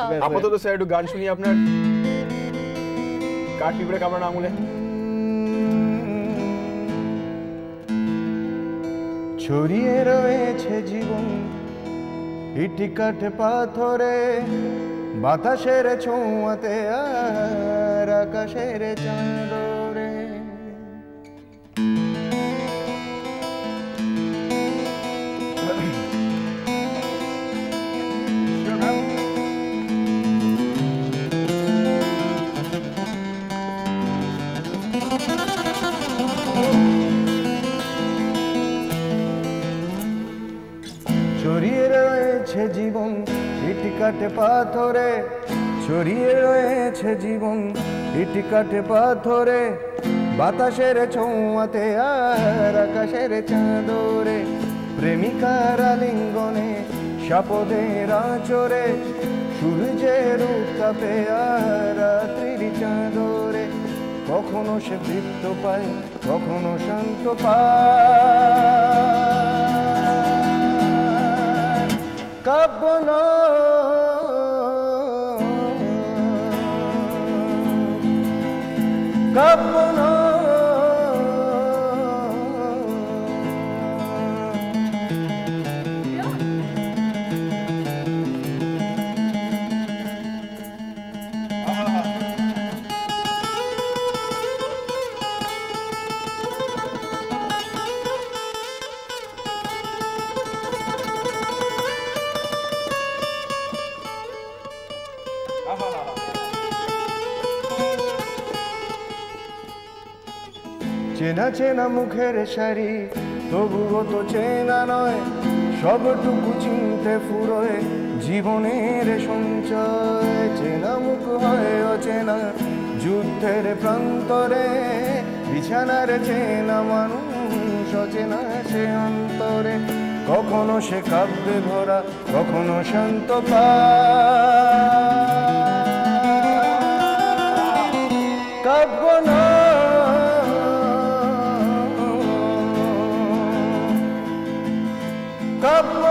আপাতত স্যার একটু গান শুনি আপনার কাঠ পিঁপড়ে কামড়ানো আঙুলে। ছড়িয়ে রয়েছে জীবন ইটি কাঠে পাথরে, বাতাসের ছোঁয়াতে আর আকাশের চাঁদরে। ছড়িয়ে রয়েছে জীবন ইটি কাঠে পাথরে, ছড়িয়ে রয়েছে জীবন ইটি কাঠে পাথরে, বাতাসের ছোঁয়াতে আর আকাশের চাঁদরে। প্রেমিকার আলিঙ্গনে সাপদের আঁচড়ে, সূর্যের উত্তাপে আর রাত্রির চাঁদরে। কখনো সে তৃপ্ত পায়, কখনো শান্ত পায়। কাব্য কাব্য চেনা চেনা মুখের সারি, তবুও তো চেনা নয়, সবটুকু চিনতে ফুরোয় জীবনের সঞ্চয়। চেনা মুখ হয় অচেনা যুদ্ধের প্রান্তরে, বিছানার চেনা মানুষ অচেনা সে অন্তরে। কখনো সে কাব্যে ভরা, কখনো শান্ত পায়। কাব্য কাব্য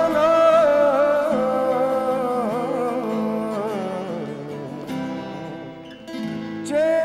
নয়,